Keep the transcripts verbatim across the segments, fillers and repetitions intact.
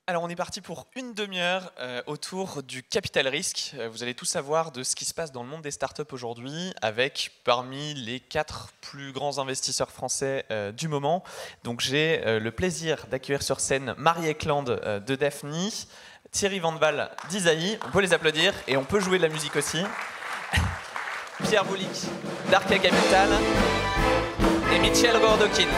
Alors on est parti pour une demi-heure euh, autour du capital risque. Euh, vous allez tout savoir de ce qui se passe dans le monde des startups aujourd'hui avec parmi les quatre plus grands investisseurs français euh, du moment. Donc j'ai euh, le plaisir d'accueillir sur scène Marie Eklund euh, de Daphni, Thierry Vandewall d'Isaïe, on peut les applaudir et on peut jouer de la musique aussi. Pierre Boulic d'Arca Capital et Michel Gordokin.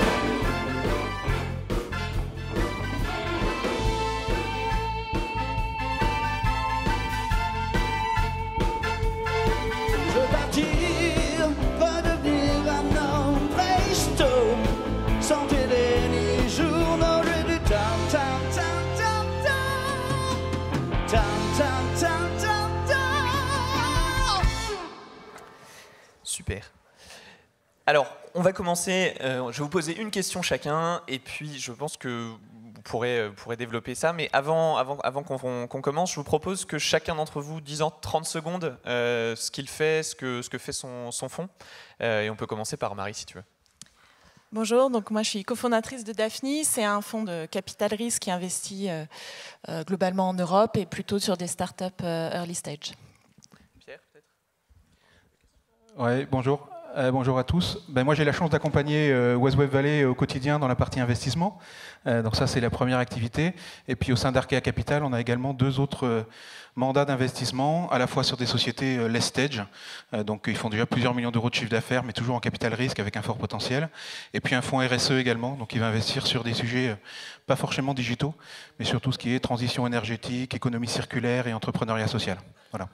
Super. Alors, on va commencer. Euh, je vais vous poser une question chacun, et puis je pense que vous pourrez, vous pourrez développer ça. Mais avant, avant, avant qu'on qu'on commence, je vous propose que chacun d'entre vous dise en trente secondes euh, ce qu'il fait, ce que, ce que fait son, son fonds. Euh, et on peut commencer par Marie, si tu veux. Bonjour, donc moi je suis cofondatrice de Daphni. C'est un fonds de capital risque qui investit euh, euh, globalement en Europe et plutôt sur des startups euh, early stage. Pierre, peut-être ? Ouais, bonjour. Euh, bonjour à tous. Ben, moi, j'ai la chance d'accompagner euh, West Web Valley au quotidien dans la partie investissement. Euh, donc ça, c'est la première activité. Et puis au sein d'Arkea Capital, on a également deux autres euh, mandats d'investissement, à la fois sur des sociétés euh, late stage. Euh, donc ils font déjà plusieurs millions d'euros de chiffre d'affaires, mais toujours en capital risque avec un fort potentiel. Et puis un fonds R S E également. Donc il va investir sur des sujets euh, pas forcément digitaux, mais sur tout ce qui est transition énergétique, économie circulaire et entrepreneuriat social. Voilà.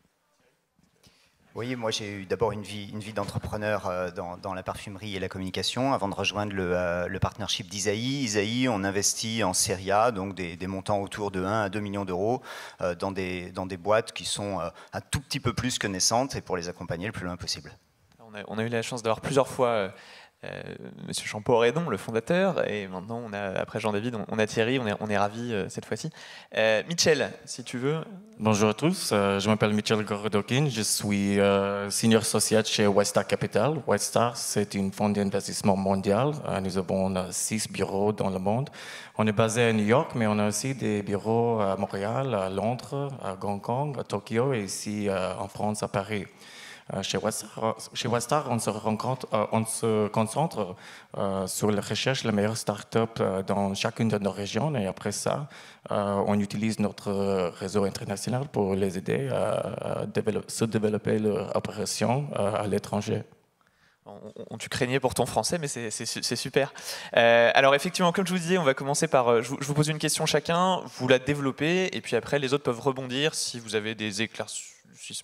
Oui, moi j'ai eu d'abord une vie, une vie d'entrepreneur euh, dans, dans la parfumerie et la communication avant de rejoindre le, euh, le partnership d'Isaïe. Isaïe, on investit en série A, donc des, des montants autour de un à deux millions d'euros euh, dans, des, dans des boîtes qui sont euh, un tout petit peu plus que naissantes et pour les accompagner le plus loin possible. On a, on a eu la chance d'avoir plusieurs fois euh, euh, Monsieur Champeau-Redon, le fondateur, et maintenant on a, après Jean-David, on, on a Thierry, on est, on est ravis euh, cette fois-ci. Euh, Michel, si tu veux. Bonjour à tous, euh, je m'appelle Michel Gordokin, je suis euh, senior associate chez Westar Capital. Westar, c'est une fonds d'investissement mondial. Euh, nous avons euh, six bureaux dans le monde. On est basé à New York, mais on a aussi des bureaux à Montréal, à Londres, à Hong Kong, à Tokyo et ici euh, en France, à Paris. Euh, chez Westar, chez Westar, on se, rencontre, euh, on se concentre euh, sur la recherche des meilleures startups euh, dans chacune de nos régions et après ça, euh, on utilise notre réseau international pour les aider à, à développer, se développer leur opération euh, à l'étranger. On, on, tu craignais pour ton français, mais c'est super. Euh, alors effectivement, comme je vous disais, on va commencer par... Je vous, je vous pose une question chacun, vous la développez, et puis après, les autres peuvent rebondir si vous avez des éclaircissements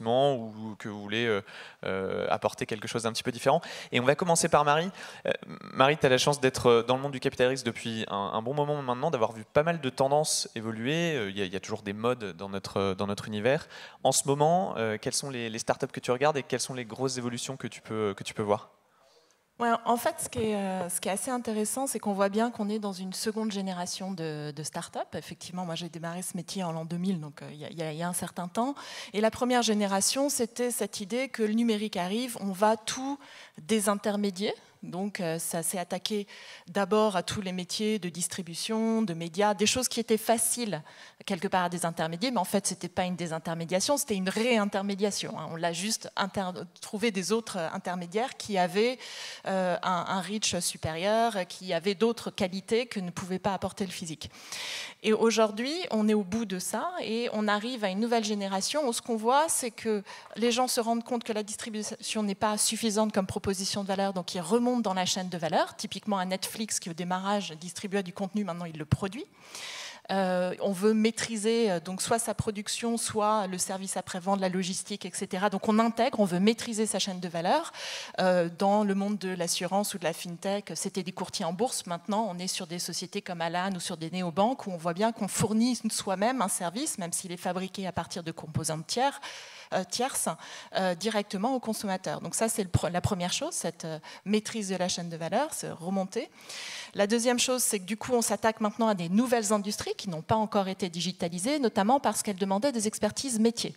ou que vous voulez euh, euh, apporter quelque chose d'un petit peu différent. Et on va commencer par Marie. Euh, Marie, tu as la chance d'être dans le monde du capital risque depuis un, un bon moment maintenant, d'avoir vu pas mal de tendances évoluer. Il y a, il y a toujours des modes dans notre, dans notre univers. En ce moment, euh, quelles sont les, les startups que tu regardes et quelles sont les grosses évolutions que tu peux, que tu peux voir ? Ouais, en fait, ce qui est, euh, ce qui est assez intéressant, c'est qu'on voit bien qu'on est dans une seconde génération de, de start-up. Effectivement, moi, j'ai démarré ce métier en l'an deux mille, donc il euh, y, y, y a un certain temps. Et la première génération, c'était cette idée que le numérique arrive, on va tout désintermédier. Donc euh, ça s'est attaqué d'abord à tous les métiers de distribution, de médias, des choses qui étaient faciles quelque part à désintermédier, mais en fait c'était pas une désintermédiation, c'était une réintermédiation. Hein. On l'a juste trouvé des autres intermédiaires qui avaient euh, un, un reach supérieur, qui avaient d'autres qualités que ne pouvait pas apporter le physique. Et aujourd'hui, on est au bout de ça et on arrive à une nouvelle génération où ce qu'on voit, c'est que les gens se rendent compte que la distribution n'est pas suffisante comme proposition de valeur, donc ils remontent dans la chaîne de valeur. Typiquement, un Netflix qui au démarrage distribuait du contenu, maintenant il le produit. Euh, on veut maîtriser donc soit sa production, soit le service après-vente, la logistique, et cetera. Donc on intègre, on veut maîtriser sa chaîne de valeur. Euh, dans le monde de l'assurance ou de la fintech, c'était des courtiers en bourse. Maintenant, on est sur des sociétés comme Alan ou sur des néobanques où on voit bien qu'on fournit soi-même un service, même s'il est fabriqué à partir de composantes tiers, euh, tierces, euh, directement aux consommateurs. Donc ça, c'est la première chose, cette euh, maîtrise de la chaîne de valeur, c'est remonter. La deuxième chose, c'est que du coup, on s'attaque maintenant à des nouvelles industries qui n'ont pas encore été digitalisées, notamment parce qu'elles demandaient des expertises métiers.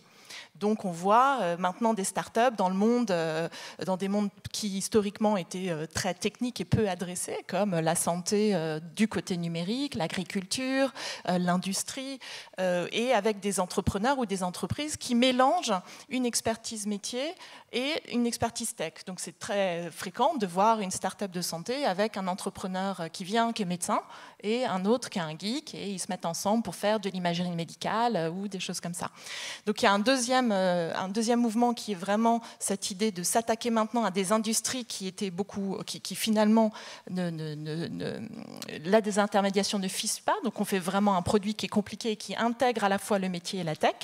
Donc on voit euh, maintenant des startups dans le monde, euh, dans des mondes qui historiquement étaient euh, très techniques et peu adressés, comme la santé euh, du côté numérique, l'agriculture, euh, l'industrie, euh, et avec des entrepreneurs ou des entreprises qui mélangent une expertise métier et une expertise tech. Donc c'est très fréquent de voir une start-up de santé avec un entrepreneur qui vient, qui est médecin, et un autre qui est un geek, et ils se mettent ensemble pour faire de l'imagerie médicale ou des choses comme ça. Donc il y a un deuxième, euh, un deuxième mouvement qui est vraiment cette idée de s'attaquer maintenant à des industries qui étaient beaucoup, qui, qui finalement, ne, ne, ne, ne, la désintermédiation ne fisse pas. Donc on fait vraiment un produit qui est compliqué et qui intègre à la fois le métier et la tech.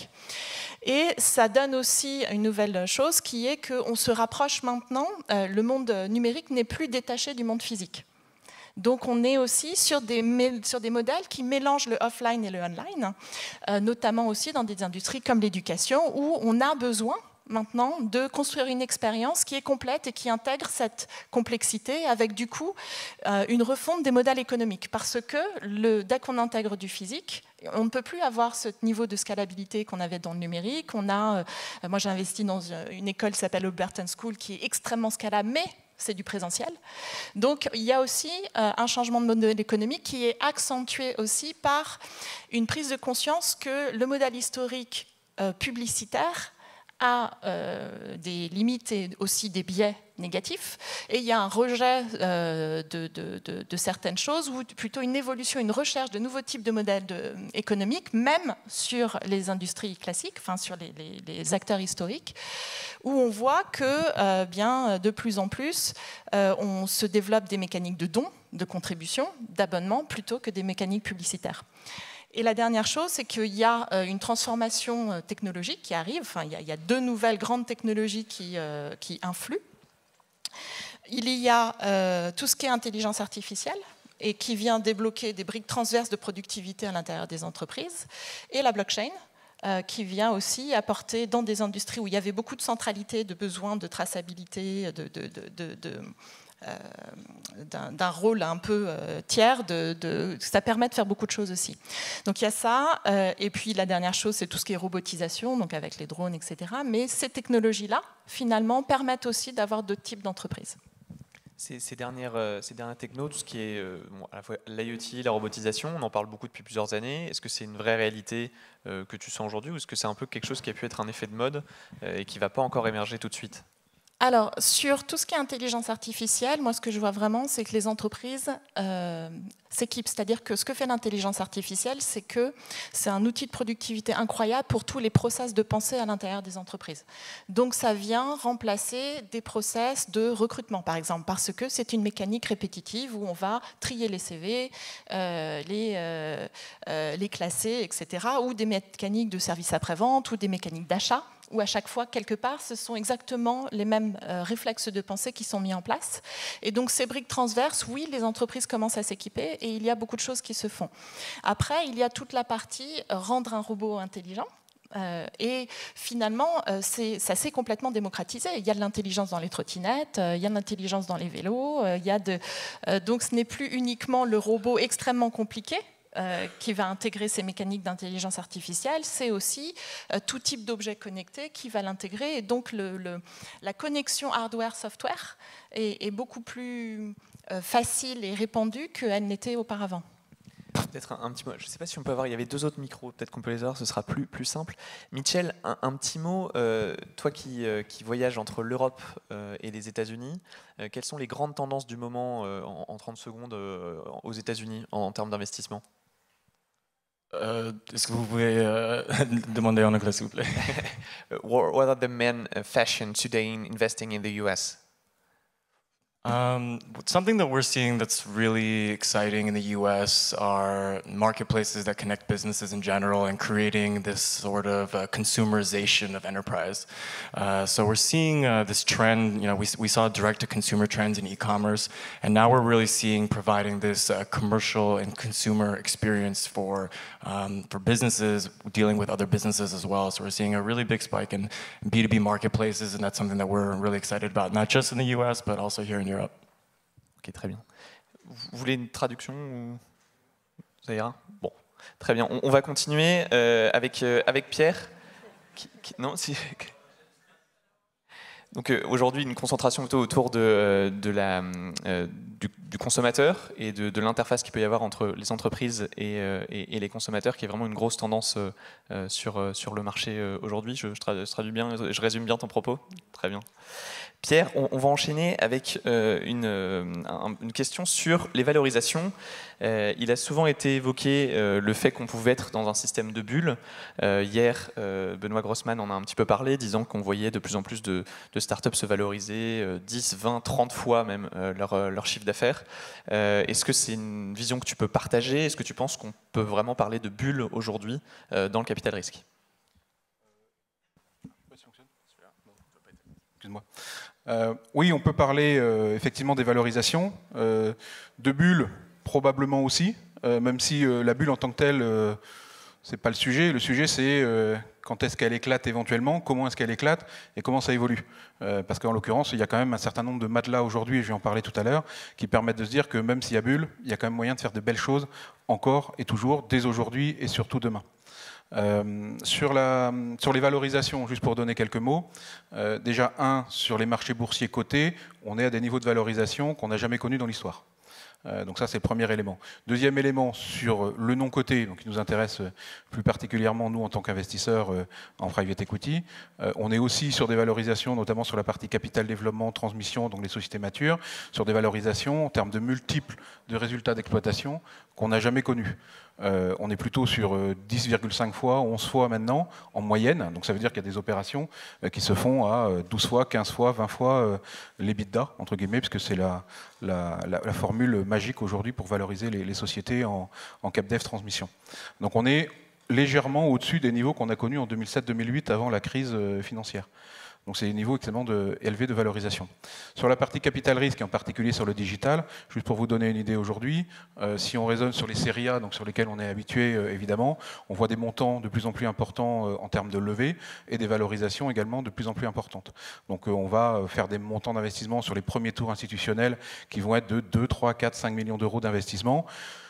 Et ça donne aussi une nouvelle chose qui est qu'on se rapproche maintenant, euh, le monde numérique n'est plus détaché du monde physique. Donc on est aussi sur des, sur des modèles qui mélangent le offline et le online, euh, notamment aussi dans des industries comme l'éducation, où on a besoin maintenant de construire une expérience qui est complète et qui intègre cette complexité avec du coup euh, une refonte des modèles économiques. Parce que le, dès qu'on intègre du physique, on ne peut plus avoir ce niveau de scalabilité qu'on avait dans le numérique. On a, euh, moi j'ai investi dans une école qui s'appelle Oberton School qui est extrêmement scalable, mais c'est du présentiel. Donc il y a aussi euh, un changement de modèle économique qui est accentué aussi par une prise de conscience que le modèle historique euh, publicitaire a euh, des limites et aussi des biais négatifs, et il y a un rejet euh, de, de, de, de certaines choses, ou plutôt une évolution, une recherche de nouveaux types de modèles de, économiques, même sur les industries classiques, enfin sur les, les, les acteurs historiques, où on voit que euh, bien, de plus en plus, euh, on se développe des mécaniques de dons, de contribution, d'abonnement, plutôt que des mécaniques publicitaires. Et la dernière chose, c'est qu'il y a une transformation technologique qui arrive. Enfin, il y a, il y a deux nouvelles grandes technologies qui, euh, qui influent. Il y a euh, tout ce qui est intelligence artificielle et qui vient débloquer des briques transverses de productivité à l'intérieur des entreprises. Et la blockchain, euh, qui vient aussi apporter dans des industries où il y avait beaucoup de centralité, de besoins de traçabilité, de... de, de, de, de Euh, d'un, d'un rôle un peu euh, tiers, de, de, ça permet de faire beaucoup de choses aussi. Donc il y a ça, euh, et puis la dernière chose, c'est tout ce qui est robotisation, donc avec les drones, et cetera. Mais ces technologies-là, finalement, permettent aussi d'avoir d'autres types d'entreprises. Ces, ces, dernières, euh, ces dernières technos, tout ce qui est euh, bon, à la fois l'IoT, la robotisation, on en parle beaucoup depuis plusieurs années. Est-ce que c'est une vraie réalité euh, que tu sens aujourd'hui, ou est-ce que c'est un peu quelque chose qui a pu être un effet de mode euh, et qui ne va pas encore émerger tout de suite ? Alors, sur tout ce qui est intelligence artificielle, moi, ce que je vois vraiment, c'est que les entreprises euh, s'équipent. C'est-à-dire que ce que fait l'intelligence artificielle, c'est que c'est un outil de productivité incroyable pour tous les process de pensée à l'intérieur des entreprises. Donc, ça vient remplacer des process de recrutement, par exemple, parce que c'est une mécanique répétitive où on va trier les C V, euh, les, euh, euh, les classer, et cetera, ou des mécaniques de service après-vente, ou des mécaniques d'achat, où à chaque fois, quelque part, ce sont exactement les mêmes euh, réflexes de pensée qui sont mis en place. Et donc, ces briques transverses, oui, les entreprises commencent à s'équiper et il y a beaucoup de choses qui se font. Après, il y a toute la partie euh, rendre un robot intelligent. Euh, et finalement, euh, c'est, ça s'est complètement démocratisé. Il y a de l'intelligence dans les trottinettes, euh, il y a de l'intelligence dans les vélos. Euh, il y a de, euh, donc, ce n'est plus uniquement le robot extrêmement compliqué, Euh, qui va intégrer ces mécaniques d'intelligence artificielle, c'est aussi euh, tout type d'objet connecté qui va l'intégrer. Et donc, le, le, la connexion hardware-software est, est beaucoup plus euh, facile et répandue qu'elle n'était auparavant. Peut-être un, un petit mot. Je ne sais pas si on peut avoir. Il y avait deux autres micros. Peut-être qu'on peut les avoir. Ce sera plus plus simple. Mitchell, un, un petit mot. Euh, toi qui euh, qui voyages entre l'Europe euh, et les États-Unis, euh, quelles sont les grandes tendances du moment euh, en, en trente secondes euh, aux États-Unis en, en termes d'investissement? Euh, Est-ce que vous pouvez euh, demander en anglais, s'il vous plaît? What are the main fashion today in investing in the U S? Um, something that we're seeing that's really exciting in the U S are marketplaces that connect businesses in general and creating this sort of uh, consumerization of enterprise. Uh, so we're seeing uh, this trend, you know, we, we saw direct-to-consumer trends in e-commerce, and now we're really seeing providing this uh, commercial and consumer experience for, um, for businesses dealing with other businesses as well. So we're seeing a really big spike in B two B marketplaces, and that's something that we're really excited about, not just in the U S, but also here in Europe. Ok, très bien. Vous voulez une traduction ou... Ça ira? Bon, très bien. On, on va continuer euh, avec, euh, avec Pierre, qui, qui, non, si... Donc euh, aujourd'hui, une concentration plutôt autour de, de la, euh, du, du consommateur et de, de l'interface qu'il peut y avoir entre les entreprises et, euh, et, et les consommateurs, qui est vraiment une grosse tendance euh, sur, sur le marché euh, aujourd'hui. Je, je, tradu- je traduis bien, je résume bien ton propos. Très bien. Pierre, on, on va enchaîner avec euh, une, euh, un, une question sur les valorisations. Euh, il a souvent été évoqué euh, le fait qu'on pouvait être dans un système de bulles. Euh, hier, euh, Benoît Grossman en a un petit peu parlé, disant qu'on voyait de plus en plus de, de startups se valoriser euh, dix, vingt, trente fois même euh, leur, euh, leur chiffre d'affaires. Euh, est-ce que c'est une vision que tu peux partager? Est-ce que tu penses qu'on peut vraiment parler de bulles aujourd'hui euh, dans le capital risque? Excuse-moi. Euh, oui, on peut parler euh, effectivement des valorisations, euh, de bulles probablement aussi, euh, même si euh, la bulle en tant que telle, euh, c'est pas le sujet. Le sujet, c'est euh, quand est-ce qu'elle éclate éventuellement, comment est-ce qu'elle éclate et comment ça évolue. Euh, parce qu'en l'occurrence, il y a quand même un certain nombre de matelas aujourd'hui, et je vais en parler tout à l'heure, qui permettent de se dire que même s'il y a bulle, il y a quand même moyen de faire de belles choses encore et toujours, dès aujourd'hui et surtout demain. Euh, sur, la, sur les valorisations, juste pour donner quelques mots, euh, déjà un, sur les marchés boursiers cotés, on est à des niveaux de valorisation qu'on n'a jamais connus dans l'histoire. Euh, donc ça, c'est le premier élément. Deuxième élément, sur le non coté, donc qui nous intéresse plus particulièrement nous en tant qu'investisseurs euh, en private equity, euh, on est aussi sur des valorisations, notamment sur la partie capital développement, transmission, donc les sociétés matures, sur des valorisations en termes de multiples de résultats d'exploitation qu'on n'a jamais connus. Euh, on est plutôt sur euh, dix virgule cinq fois, onze fois maintenant, en moyenne. Donc ça veut dire qu'il y a des opérations euh, qui se font à euh, douze fois, quinze fois, vingt fois euh, l'EBITDA, entre guillemets, puisque c'est la, la, la, la formule magique aujourd'hui pour valoriser les, les sociétés en, en cap dev transmission. Donc on est légèrement au-dessus des niveaux qu'on a connus en deux mille sept deux mille huit avant la crise euh, financière. Donc c'est des niveaux extrêmement de, élevés de valorisation. Sur la partie capital risque, et en particulier sur le digital, juste pour vous donner une idée aujourd'hui, euh, si on raisonne sur les séries A, donc sur lesquelles on est habitué euh, évidemment, on voit des montants de plus en plus importants euh, en termes de levée et des valorisations également de plus en plus importantes. Donc euh, on va faire des montants d'investissement sur les premiers tours institutionnels qui vont être de deux, trois, quatre, cinq millions d'euros d'investissement.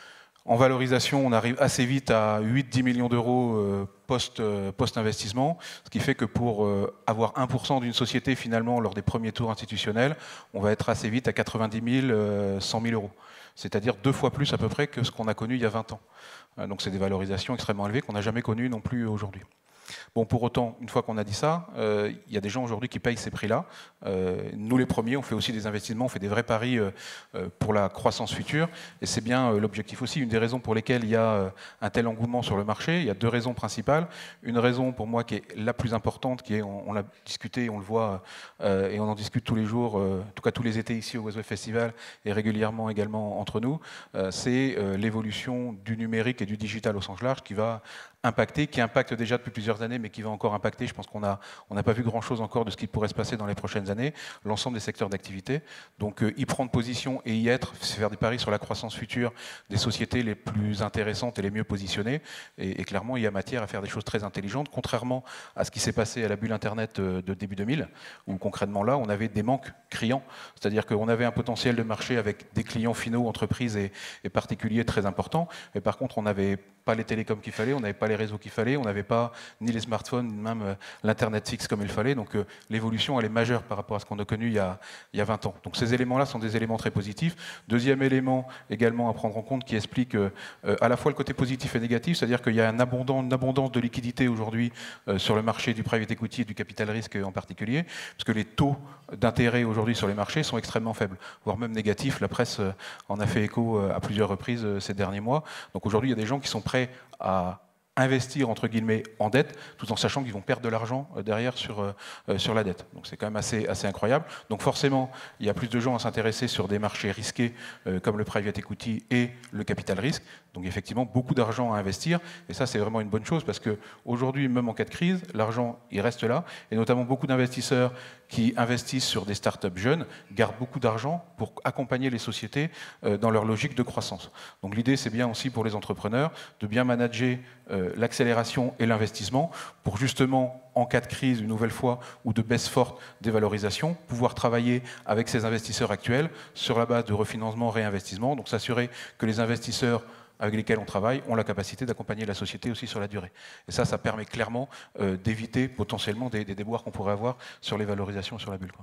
En valorisation, on arrive assez vite à huit à dix millions d'euros post, post-investissement, ce qui fait que pour avoir un pour cent d'une société, finalement, lors des premiers tours institutionnels, on va être assez vite à quatre-vingt-dix mille, cent mille euros. C'est-à-dire deux fois plus à peu près que ce qu'on a connu il y a vingt ans. Donc c'est des valorisations extrêmement élevées qu'on n'a jamais connues non plus aujourd'hui. Bon, pour autant, une fois qu'on a dit ça, euh, il y a des gens aujourd'hui qui payent ces prix-là. Euh, nous, les premiers, on fait aussi des investissements, on fait des vrais paris euh, pour la croissance future. Et c'est bien euh, l'objectif aussi. Une des raisons pour lesquelles il y a euh, un tel engouement sur le marché, il y a deux raisons principales. Une raison, pour moi, qui est la plus importante, qui est, on, on l'a discuté, on le voit, euh, et on en discute tous les jours, euh, en tout cas tous les étés ici au Westwave Festival, et régulièrement également entre nous, euh, c'est euh, l'évolution du numérique et du digital au sens large qui va impacter, qui impacte déjà depuis plusieurs années, mais qui va encore impacter. Je pense qu'on a, on n'a pas vu grand-chose encore de ce qui pourrait se passer dans les prochaines années, l'ensemble des secteurs d'activité. Donc euh, y prendre position et y être, c'est faire des paris sur la croissance future des sociétés les plus intéressantes et les mieux positionnées. Et, et clairement, il y a matière à faire des choses très intelligentes, contrairement à ce qui s'est passé à la bulle Internet de début deux mille, où concrètement là, on avait des manques criants. C'est-à-dire qu'on avait un potentiel de marché avec des clients finaux, entreprises et, et particuliers très importants. Mais par contre, on n'avait pas les télécoms qu'il fallait, on n'avait pas les réseaux qu'il fallait, on n'avait pas ni les smartphones, ni même euh, l'Internet fixe comme il fallait. Donc euh, l'évolution, elle est majeure par rapport à ce qu'on a connu il y a, il y a vingt ans. Donc ces éléments-là sont des éléments très positifs. Deuxième élément également à prendre en compte qui explique euh, à la fois le côté positif et négatif, c'est-à-dire qu'il y a un abondant, une abondance de liquidités aujourd'hui euh, sur le marché du private equity et du capital risque en particulier, parce que les taux d'intérêt aujourd'hui sur les marchés sont extrêmement faibles, voire même négatifs. La presse euh, en a fait écho euh, à plusieurs reprises euh, ces derniers mois. Donc aujourd'hui, il y a des gens qui sont prêts à investir entre guillemets en dette, tout en sachant qu'ils vont perdre de l'argent derrière sur, euh, sur la dette. Donc c'est quand même assez, assez incroyable. Donc forcément, il y a plus de gens à s'intéresser sur des marchés risqués euh, comme le private equity et le capital risque. Donc effectivement, beaucoup d'argent à investir. Et ça, c'est vraiment une bonne chose parce qu'aujourd'hui, même en cas de crise, l'argent, il reste là. Et notamment beaucoup d'investisseurs qui investissent sur des startups jeunes gardent beaucoup d'argent pour accompagner les sociétés euh, dans leur logique de croissance. Donc l'idée, c'est bien aussi pour les entrepreneurs de bien manager euh, l'accélération et l'investissement pour justement, en cas de crise, une nouvelle fois, ou de baisse forte des valorisations, pouvoir travailler avec ces investisseurs actuels sur la base de refinancement, réinvestissement, donc s'assurer que les investisseurs avec lesquels on travaille ont la capacité d'accompagner la société aussi sur la durée. Et ça, ça permet clairement euh, d'éviter potentiellement des, des déboires qu'on pourrait avoir sur les valorisations sur la bulle, quoi.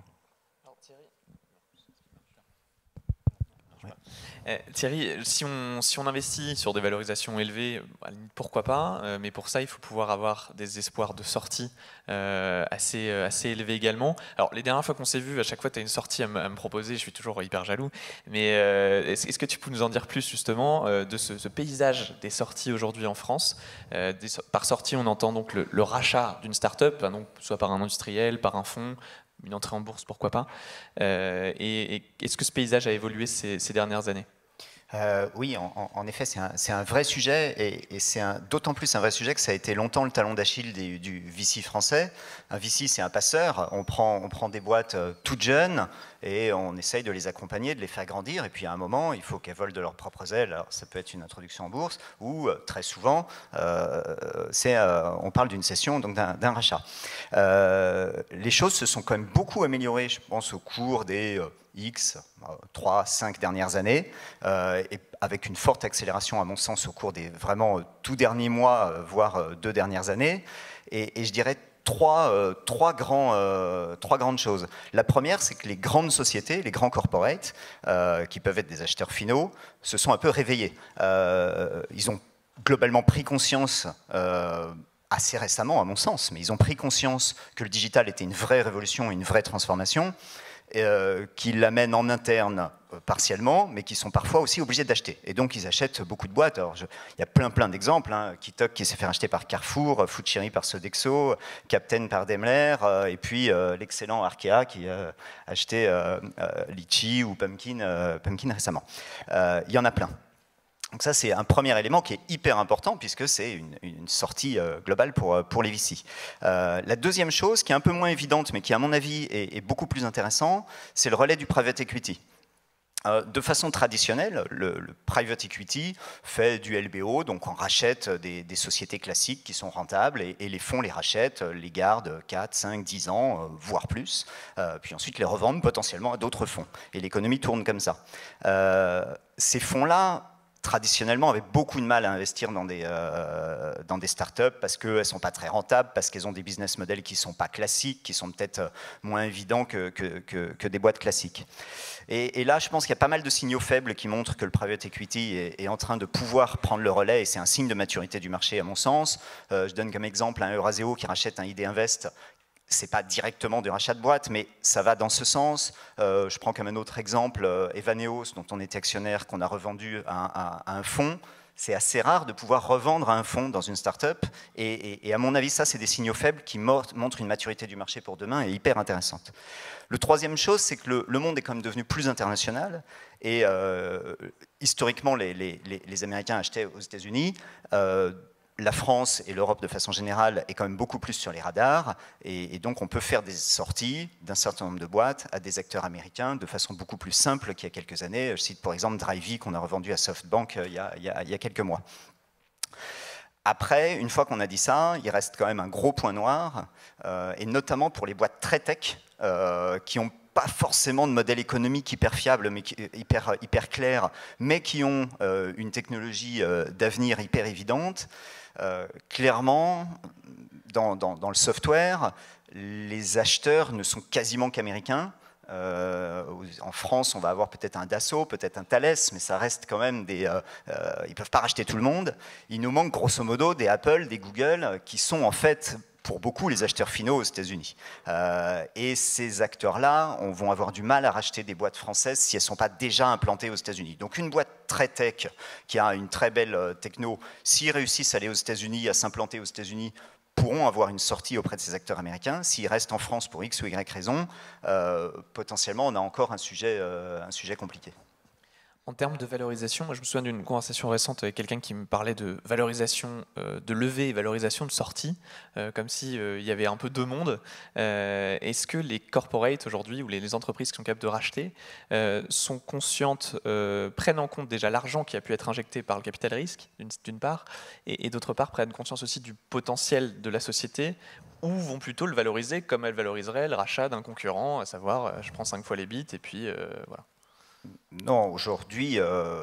Euh, Thierry, si on, si on investit sur des valorisations élevées, pourquoi pas, euh, mais pour ça, il faut pouvoir avoir des espoirs de sortie euh, assez, assez élevés également. Alors, les dernières fois qu'on s'est vu, à chaque fois, tu as une sortie à, à me proposer, je suis toujours hyper jaloux, mais euh, est-ce, est-ce que tu peux nous en dire plus, justement, euh, de ce, ce paysage des sorties aujourd'hui en France? euh, des, Par sortie, on entend donc le, le rachat d'une start-up, hein, donc, soit par un industriel, par un fonds, une entrée en bourse, pourquoi pas. Euh, et, et est-ce que ce paysage a évolué ces, ces dernières années? Euh, oui, en, en effet, c'est un, c'est un vrai sujet, et, et c'est d'autant plus un vrai sujet que ça a été longtemps le talon d'Achille du, du V C français. Un V C, c'est un passeur. On prend, on prend des boîtes euh, toutes jeunes et on essaye de les accompagner, de les faire grandir. Et puis à un moment, il faut qu'elles volent de leurs propres ailes. Alors, ça peut être une introduction en bourse ou, euh, très souvent, euh, c'est, euh, on parle d'une cession, donc d'un, d'un rachat. Euh, les choses se sont quand même beaucoup améliorées, je pense, au cours des... Euh, X, trois, cinq dernières années, euh, et avec une forte accélération, à mon sens, au cours des vraiment tout derniers mois, euh, voire euh, deux dernières années. Et, et je dirais trois, euh, trois, grands, euh, trois grandes choses. La première, c'est que les grandes sociétés, les grands corporates, euh, qui peuvent être des acheteurs finaux, se sont un peu réveillés. Euh, ils ont globalement pris conscience... Euh, assez récemment, à mon sens, mais ils ont pris conscience que le digital était une vraie révolution, une vraie transformation, Euh, qui l'amènent en interne euh, partiellement, mais qui sont parfois aussi obligés d'acheter. Et donc, ils achètent beaucoup de boîtes. Alors, je, il y a plein, plein d'exemples. Hein. Kitok qui s'est fait racheter par Carrefour, Foodcherry par Sodexo, Captain par Daimler, euh, et puis euh, l'excellent Arkea qui a acheté euh, euh, Litchi ou Pumpkin, euh, Pumpkin récemment. Euh, il y en a plein. Donc ça, c'est un premier élément qui est hyper important puisque c'est une, une sortie euh, globale pour, pour les V C. Euh, la deuxième chose, qui est un peu moins évidente, mais qui, à mon avis, est, est beaucoup plus intéressant, c'est le relais du private equity. Euh, de façon traditionnelle, le, le private equity fait du L B O, donc on rachète des, des sociétés classiques qui sont rentables et, et les fonds les rachètent, les gardent quatre, cinq, dix ans, euh, voire plus, euh, puis ensuite les revendent potentiellement à d'autres fonds. Et l'économie tourne comme ça. Euh, ces fonds-là, traditionnellement, avaient beaucoup de mal à investir dans des, euh, dans des startups parce qu'elles ne sont pas très rentables, parce qu'elles ont des business models qui ne sont pas classiques, qui sont peut-être moins évidents que, que, que, que des boîtes classiques. Et, et là, je pense qu'il y a pas mal de signaux faibles qui montrent que le private equity est, est en train de pouvoir prendre le relais, et c'est un signe de maturité du marché, à mon sens. Euh, je donne comme exemple un Euraseo qui rachète un I D Invest. C'est pas directement du rachat de boîte, mais ça va dans ce sens. Euh, je prends comme un autre exemple euh, Evaneos, dont on était actionnaire, qu'on a revendu à, à, à un fonds. C'est assez rare de pouvoir revendre à un fonds dans une start-up. Et, et, et à mon avis, ça, c'est des signaux faibles qui montrent une maturité du marché pour demain et hyper intéressante. Le troisième chose, c'est que le, le monde est quand même devenu plus international. Et euh, historiquement, les, les, les Américains achetaient aux États-Unis. Euh, La France et l'Europe de façon générale est quand même beaucoup plus sur les radars et, et donc on peut faire des sorties d'un certain nombre de boîtes à des acteurs américains de façon beaucoup plus simple qu'il y a quelques années. Je cite pour exemple Drivey qu'on a revendu à SoftBank il y a, il y a, il y a quelques mois. Après, une fois qu'on a dit ça, il reste quand même un gros point noir euh, et notamment pour les boîtes très tech euh, qui ont pas forcément de modèle économique hyper fiable, mais qui, hyper, hyper clair, mais qui ont euh, une technologie euh, d'avenir hyper évidente. Euh, clairement, dans, dans, dans le software, les acheteurs ne sont quasiment qu'américains. Euh, en France, on va avoir peut-être un Dassault, peut-être un Thales, mais ça reste quand même des... Euh, euh, ils ne peuvent pas racheter tout le monde. Il nous manque grosso modo des Apple, des Google, qui sont en fait... pour beaucoup les acheteurs finaux aux États-Unis. Euh, et ces acteurs-là vont avoir du mal à racheter des boîtes françaises si elles ne sont pas déjà implantées aux États-Unis. Donc une boîte très tech, qui a une très belle techno, s'ils réussissent à aller aux États-Unis, à s'implanter aux États-Unis, pourront avoir une sortie auprès de ces acteurs américains. S'ils restent en France pour X ou Y raison, euh, potentiellement on a encore un sujet, euh, un sujet compliqué. En termes de valorisation, moi je me souviens d'une conversation récente avec quelqu'un qui me parlait de valorisation euh, de levée et valorisation de sortie, euh, comme s'il euh, y avait un peu deux mondes. Euh, Est-ce que les corporates aujourd'hui, ou les, les entreprises qui sont capables de racheter, euh, sont conscientes, euh, prennent en compte déjà l'argent qui a pu être injecté par le capital risque, d'une part, et, et d'autre part prennent conscience aussi du potentiel de la société, ou vont plutôt le valoriser comme elles valoriseraient le rachat d'un concurrent, à savoir euh, je prends cinq fois les bits et puis euh, voilà. Non, aujourd'hui, euh,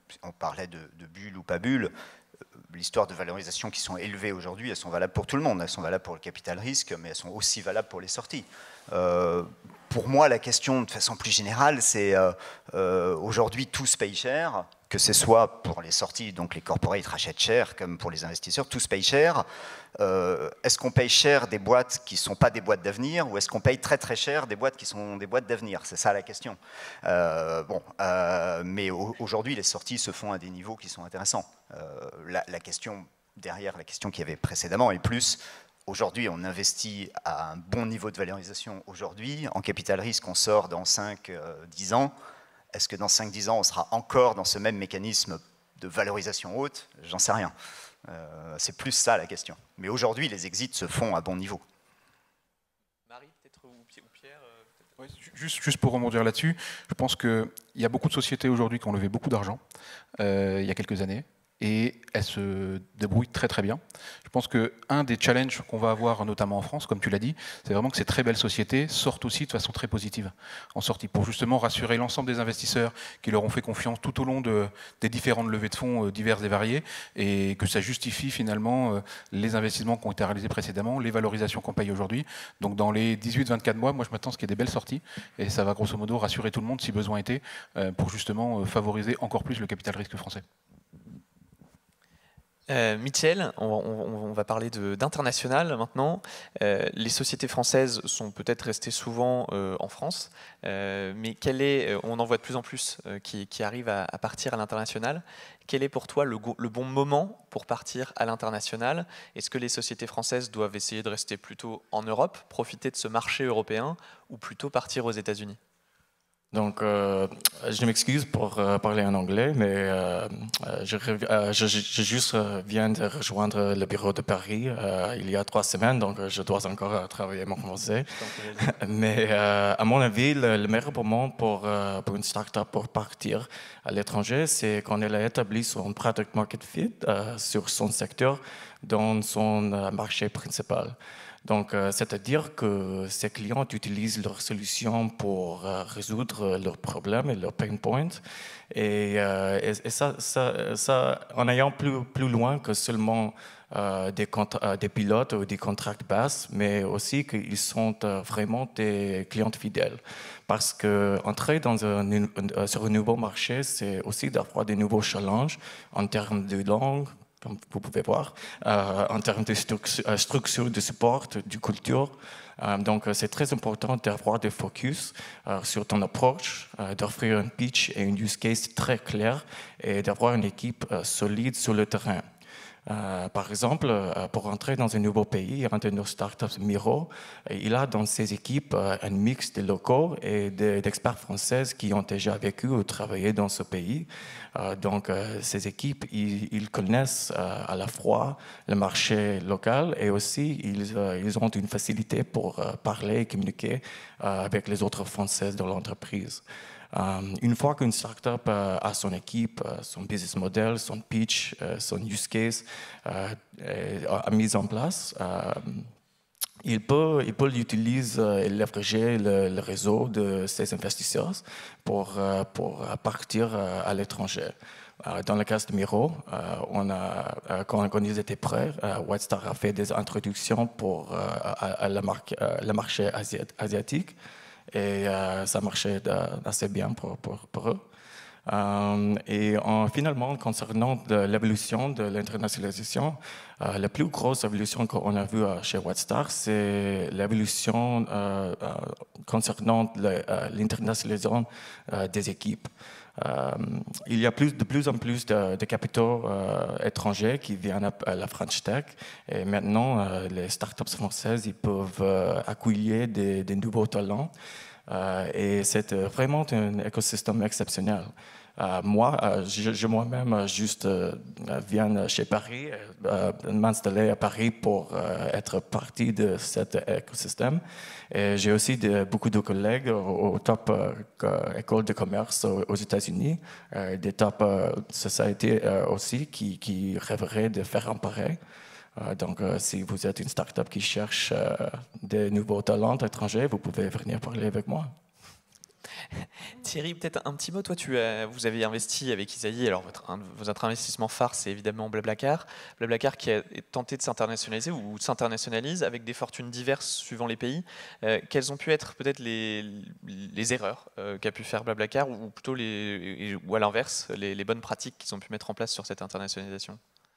on parlait de, de bulles ou pas bulles, l'histoire de valorisation qui sont élevées aujourd'hui, elles sont valables pour tout le monde. Elles sont valables pour le capital risque, mais elles sont aussi valables pour les sorties. Euh, pour moi, la question, de façon plus générale, c'est euh, euh, aujourd'hui, tous payent cher, que ce soit pour les sorties, donc les corporates rachètent cher, comme pour les investisseurs, tous payent cher. Euh, est-ce qu'on paye cher des boîtes qui ne sont pas des boîtes d'avenir, ou est-ce qu'on paye très très cher des boîtes qui sont des boîtes d'avenir? C'est ça la question. Euh, bon, euh, mais aujourd'hui, les sorties se font à des niveaux qui sont intéressants. Euh, la, la question derrière la question qu'il y avait précédemment est plus, aujourd'hui, on investit à un bon niveau de valorisation aujourd'hui. En capital risque, on sort dans cinq à dix ans. Est-ce que dans cinq à dix ans, on sera encore dans ce même mécanisme de valorisation haute? J'en sais rien. Euh, c'est plus ça la question. Mais aujourd'hui, les exits se font à bon niveau. Marie, peut-être, ou Pierre euh, ouais, juste, juste pour rebondir là-dessus, je pense qu'il y a beaucoup de sociétés aujourd'hui qui ont levé beaucoup d'argent euh, il y a quelques années. Et elles se débrouillent très très bien. Je pense qu'un des challenges qu'on va avoir, notamment en France, comme tu l'as dit, c'est vraiment que ces très belles sociétés sortent aussi de façon très positive en sortie, pour justement rassurer l'ensemble des investisseurs qui leur ont fait confiance tout au long de, des différentes levées de fonds euh, diverses et variées, et que ça justifie finalement euh, les investissements qui ont été réalisés précédemment, les valorisations qu'on paye aujourd'hui. Donc dans les dix-huit à vingt-quatre mois, moi je m'attends à ce qu'il y ait des belles sorties, et ça va grosso modo rassurer tout le monde si besoin était, euh, pour justement euh, favoriser encore plus le capital risque français. Euh, Michel, on, on, on va parler d'international maintenant. Euh, les sociétés françaises sont peut-être restées souvent euh, en France, euh, mais quel est, on en voit de plus en plus euh, qui, qui arrivent à, à partir à l'international. Quel est pour toi le, le bon moment pour partir à l'international? Est-ce que les sociétés françaises doivent essayer de rester plutôt en Europe, profiter de ce marché européen, ou plutôt partir aux États-Unis? Donc, euh, je m'excuse pour euh, parler en anglais, mais euh, je, euh, je, je juste euh, viens de rejoindre le bureau de Paris euh, il y a trois semaines, donc je dois encore euh, travailler mon français. Mais euh, à mon avis, le, le meilleur moment pour, euh, pour une start-up pour partir à l'étranger, c'est quand elle a établi son product market fit euh, sur son secteur dans son euh, marché principal. Donc, euh, c'est-à-dire que ces clients utilisent leurs solutions pour euh, résoudre leurs problèmes et leurs pain points. Et, euh, et, et ça, ça, ça, en ayant plus, plus loin que seulement euh, des, euh, des pilotes ou des contrats basses, mais aussi qu'ils sont euh, vraiment des clients fidèles. Parce qu'entrer dans un, un, sur un nouveau marché, c'est aussi d'avoir des nouveaux challenges en termes de langue, comme vous pouvez voir, euh, en termes de structure, euh, structure de support, de culture. Euh, donc, c'est très important d'avoir des focus euh, sur ton approche, euh, d'offrir un pitch et une use case très clair et d'avoir une équipe euh, solide sur le terrain. Euh, par exemple, euh, pour entrer dans un nouveau pays, un de nos startups, Miro, il a dans ses équipes euh, un mix de locaux et d'experts français qui ont déjà vécu ou travaillé dans ce pays. Euh, donc, euh, ces équipes, ils, ils connaissent euh, à la fois le marché local et aussi ils, euh, ils ont une facilité pour euh, parler et communiquer euh, avec les autres Français de l'entreprise. Um, une fois qu'une startup uh, a son équipe, uh, son business model, son pitch, uh, son use case uh, a mis en place, uh, il peut, il peut l'utiliser et leverager le, le réseau de ses investisseurs pour, uh, pour partir uh, à l'étranger. Uh, dans le cas de Miro, uh, on a, uh, quand, quand ils étaient prêts, uh, White Star a fait des introductions pour uh, à, à la marque, uh, le marché asiat asiatique. Et euh, ça marchait assez bien pour, pour, pour eux. Euh, et en, finalement, concernant l'évolution de l'internationalisation, euh, la plus grosse évolution qu'on a vue euh, chez White Star, c'est l'évolution euh, euh, concernant l'internationalisation euh, des équipes. Euh, il y a plus, de plus en plus de, de capitaux euh, étrangers qui viennent à, à la French Tech, et maintenant euh, les startups françaises ils peuvent euh, accueillir des, des nouveaux talents euh, et c'est vraiment un écosystème exceptionnel. Euh, moi, euh, je, je moi-même juste euh, viens chez Paris, euh, m'installer à Paris pour euh, être partie de cet écosystème. Et j'ai aussi de, beaucoup de collègues aux, aux top euh, écoles de commerce aux, aux États-Unis, euh, des top euh, sociétés euh, aussi qui, qui rêveraient de faire un pareil. Euh, donc, euh, si vous êtes une start-up qui cherche euh, des nouveaux talents étrangers, vous pouvez venir parler avec moi. Thierry, peut-être un petit mot. Toi, tu as, vous avez investi avec Isaïe. Alors, votre, un, votre investissement phare, c'est évidemment Blablacar. Blablacar qui a tenté de s'internationaliser ou s'internationalise avec des fortunes diverses suivant les pays. Euh, quelles ont pu être peut-être les, les erreurs euh, qu'a pu faire Blablacar ou plutôt, les, ou à l'inverse, les, les bonnes pratiques qu'ils ont pu mettre en place sur cette internationalisation?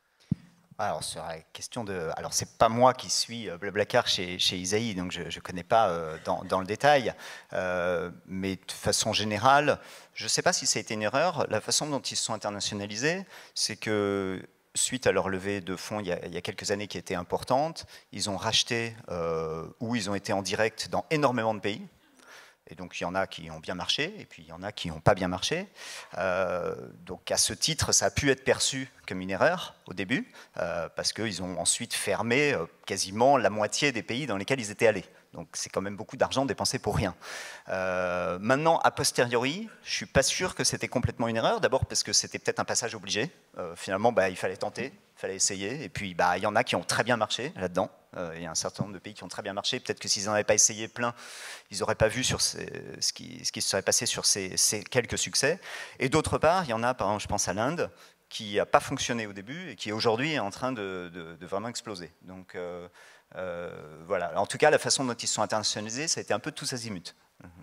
Alors, sur la question de. Alors, c'est pas moi qui suis Blablacar chez, chez Isaïe, donc je ne connais pas euh, dans, dans le détail. Euh, mais de façon générale, je ne sais pas si ça a été une erreur. La façon dont ils se sont internationalisés, c'est que suite à leur levée de fonds il y a, il y a quelques années qui était importante, ils ont racheté euh, ou ils ont été en direct dans énormément de pays. Et donc, il y en a qui ont bien marché, et puis il y en a qui n'ont pas bien marché. Euh, donc, à ce titre, ça a pu être perçu comme une erreur au début, euh, parce qu'ils ont ensuite fermé euh, quasiment la moitié des pays dans lesquels ils étaient allés. Donc, c'est quand même beaucoup d'argent dépensé pour rien. Euh, maintenant, a posteriori, je ne suis pas sûr que c'était complètement une erreur. D'abord parce que c'était peut-être un passage obligé. Euh, finalement, bah, il fallait tenter, il fallait essayer. Et puis, bah, il y en a qui ont très bien marché là-dedans. Euh, il y a un certain nombre de pays qui ont très bien marché. Peut-être que s'ils n'en avaient pas essayé plein, ils n'auraient pas vu sur ces, ce, qui, ce qui se serait passé sur ces, ces quelques succès. Et d'autre part, il y en a, par exemple, je pense à l'Inde, qui n'a pas fonctionné au début et qui aujourd'hui est en train de, de, de vraiment exploser. Donc, euh, Euh, voilà. En tout cas, la façon dont ils se sont internationalisés, ça a été un peu de tous azimuts.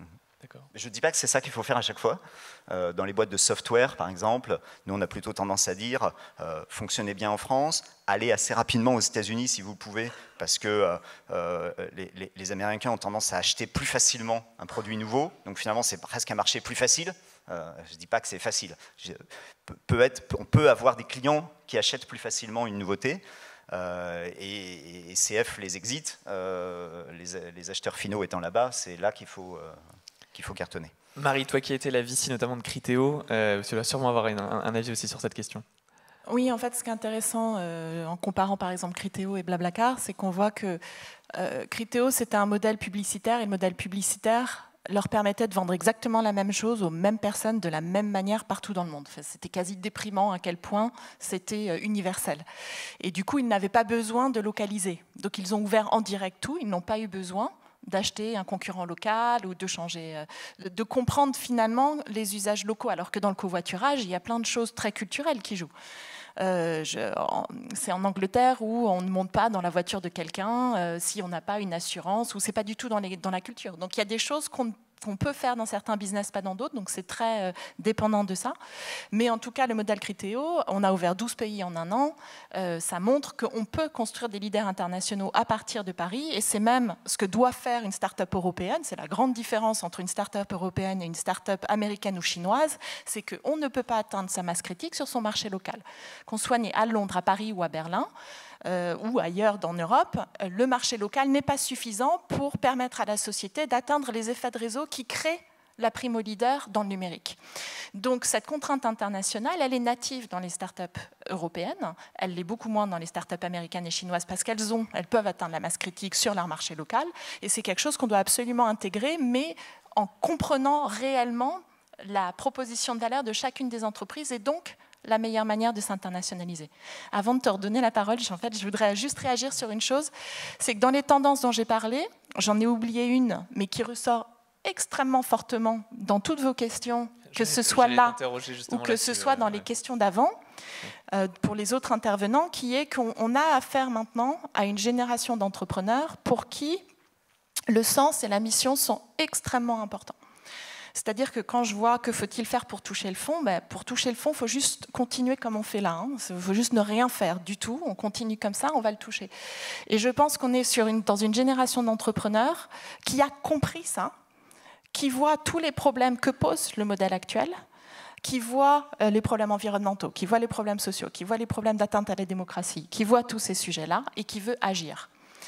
Je ne dis pas que c'est ça qu'il faut faire à chaque fois. Euh, dans les boîtes de software, par exemple, nous, on a plutôt tendance à dire euh, fonctionnez bien en France, allez assez rapidement aux États-Unis si vous le pouvez, parce que euh, les, les, les Américains ont tendance à acheter plus facilement un produit nouveau. Donc finalement, c'est presque un marché plus facile. Euh, je ne dis pas que c'est facile. Je, peut être, on peut avoir des clients qui achètent plus facilement une nouveauté. Euh, et, et C F les exit, euh, les, les acheteurs finaux étant là-bas, c'est là qu'il faut, euh, qu'il faut cartonner. Marie, toi qui étais la V C notamment de Criteo, euh, tu vas sûrement avoir une, un, un avis aussi sur cette question. Oui, en fait, ce qui est intéressant euh, en comparant par exemple Criteo et Blablacar, c'est qu'on voit que euh, Criteo, c'était un modèle publicitaire, et le modèle publicitaire leur permettait de vendre exactement la même chose aux mêmes personnes de la même manière partout dans le monde. Enfin, c'était quasi déprimant à quel point c'était universel. Et du coup, ils n'avaient pas besoin de localiser. Donc, ils ont ouvert en direct tout. Ils n'ont pas eu besoin d'acheter un concurrent local ou de changer, de comprendre finalement les usages locaux. Alors que dans le covoiturage, il y a plein de choses très culturelles qui jouent. Euh, c'est en Angleterre où on ne monte pas dans la voiture de quelqu'un euh, si on n'a pas une assurance, ou c'est pas du tout dans, les, dans la culture. Donc il y a des choses qu'on qu'on peut faire dans certains business, pas dans d'autres, donc c'est très euh, dépendant de ça. Mais en tout cas, le modèle Criteo, on a ouvert douze pays en un an, euh, ça montre qu'on peut construire des leaders internationaux à partir de Paris, et c'est même ce que doit faire une start-up européenne. C'est la grande différence entre une start-up européenne et une start-up américaine ou chinoise, c'est qu'on ne peut pas atteindre sa masse critique sur son marché local. Qu'on soit né à Londres, à Paris ou à Berlin, Euh, ou ailleurs dans l'Europe, euh, le marché local n'est pas suffisant pour permettre à la société d'atteindre les effets de réseau qui créent la primo leader dans le numérique. Donc cette contrainte internationale, elle est native dans les startups européennes, elle l'est beaucoup moins dans les startups américaines et chinoises parce qu'elles ont, elles peuvent atteindre la masse critique sur leur marché local, et c'est quelque chose qu'on doit absolument intégrer, mais en comprenant réellement la proposition de valeur de chacune des entreprises et donc la meilleure manière de s'internationaliser. Avant de te redonner la parole, en fait, je voudrais juste réagir sur une chose, c'est que dans les tendances dont j'ai parlé, j'en ai oublié une, mais qui ressort extrêmement fortement dans toutes vos questions, que ce soit là ou que ce soit dans les questions d'avant, euh, pour les autres intervenants, qui est qu'on a affaire maintenant à une génération d'entrepreneurs pour qui le sens et la mission sont extrêmement importants. C'est-à-dire que quand je vois que faut-il faire pour toucher le fond, ben pour toucher le fond, il faut juste continuer comme on fait là. Il hein. faut juste ne rien faire du tout. On continue comme ça, on va le toucher. Et je pense qu'on est sur une, dans une génération d'entrepreneurs qui a compris ça, qui voit tous les problèmes que pose le modèle actuel, qui voit euh, les problèmes environnementaux, qui voit les problèmes sociaux, qui voit les problèmes d'atteinte à la démocratie, qui voit tous ces sujets-là et qui veut agir.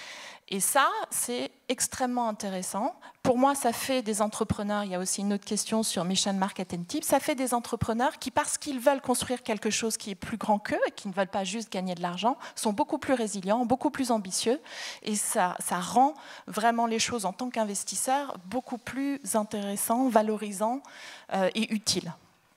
Et ça, c'est extrêmement intéressant. Pour moi, ça fait des entrepreneurs, il y a aussi une autre question sur Mission Market and Tips, ça fait des entrepreneurs qui, parce qu'ils veulent construire quelque chose qui est plus grand qu'eux et qui ne veulent pas juste gagner de l'argent, sont beaucoup plus résilients, beaucoup plus ambitieux. Et ça, ça rend vraiment les choses en tant qu'investisseur beaucoup plus intéressants, valorisants euh, et utiles.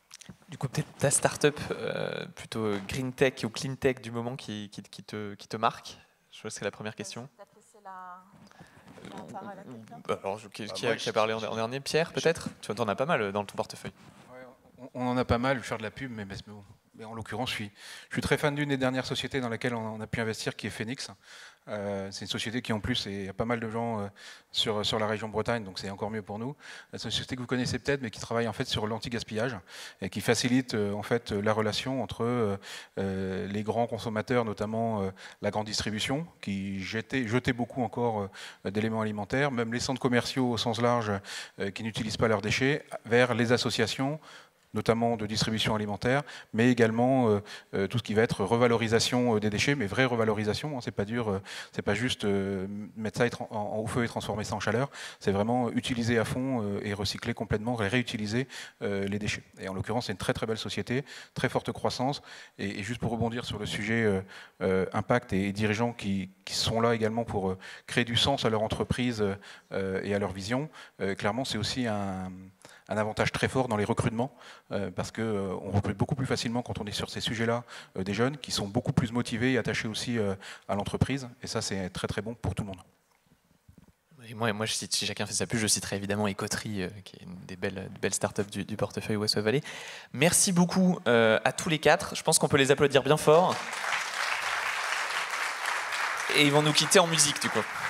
Du coup, peut-être ta start-up euh, plutôt green tech ou clean tech du moment qui, qui, qui, te, qui te marque. Je crois que c'est la première question. Alors, qui, qui, a, qui a parlé en, en dernier? Pierre, peut-être? Tu en as pas mal dans ton portefeuille. Ouais, on en a pas mal, je vais faire de la pub, mais, mais bon. Mais en l'occurrence, je suis, je suis très fan d'une des dernières sociétés dans laquelle on a pu investir, qui est Phoenix. Euh, c'est une société qui, en plus, il y a pas mal de gens euh, sur, sur la région Bretagne, donc c'est encore mieux pour nous. C'est une société que vous connaissez peut-être, mais qui travaille en fait sur l'anti-gaspillage et qui facilite euh, en fait la relation entre euh, euh, les grands consommateurs, notamment euh, la grande distribution, qui jetait, jetait beaucoup encore euh, d'éléments alimentaires, même les centres commerciaux au sens large euh, qui n'utilisent pas leurs déchets, vers les associations, notamment de distribution alimentaire, mais également euh, euh, tout ce qui va être revalorisation euh, des déchets, mais vraie revalorisation, hein, c'est pas dur, euh, c'est pas juste euh, mettre ça en, en, au feu et transformer ça en chaleur, c'est vraiment utiliser à fond euh, et recycler complètement, et réutiliser euh, les déchets. Et en l'occurrence, c'est une très très belle société, très forte croissance, et, et juste pour rebondir sur le sujet euh, euh, impact et, et dirigeants qui, qui sont là également pour euh, créer du sens à leur entreprise euh, et à leur vision, euh, clairement c'est aussi un un avantage très fort dans les recrutements, euh, parce qu'on euh, recrute beaucoup plus facilement quand on est sur ces sujets-là euh, des jeunes qui sont beaucoup plus motivés et attachés aussi euh, à l'entreprise. Et ça, c'est très très bon pour tout le monde. Et moi, moi je cite, si chacun fait sa pub, je citerai évidemment Ecoterie, euh, qui est une des belles, belles startups du, du portefeuille West Wave Valley. Merci beaucoup euh, à tous les quatre. Je pense qu'on peut les applaudir bien fort. Et ils vont nous quitter en musique, du coup.